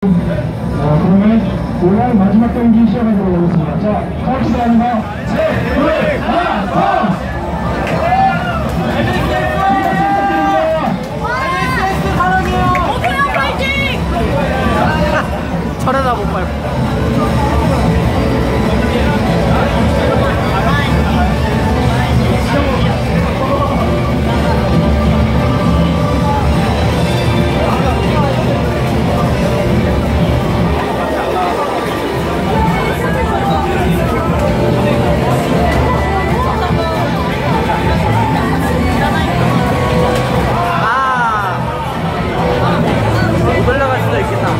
그러면 오늘 마지막 경기 시작하도록 하겠습니다. 자, 카운트 다운입니다. 셋, 둘, 하나, 고! 철에다 못 밟고. 올라갈 수도 있겠다.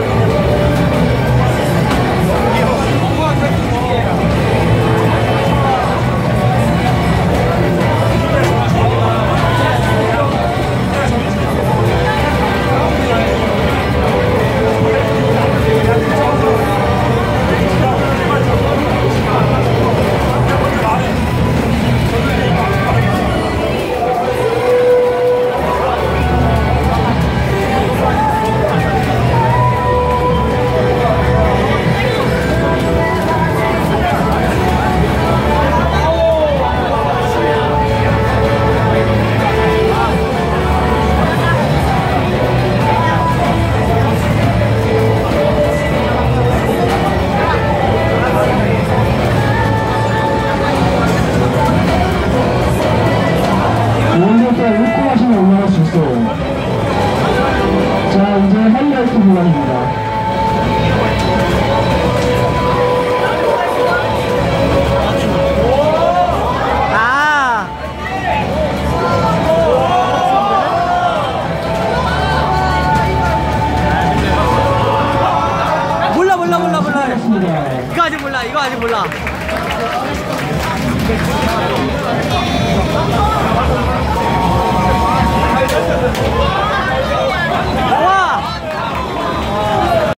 자, 이제 하이라이트 구간입니다. 몰라. 이거 아직 몰라.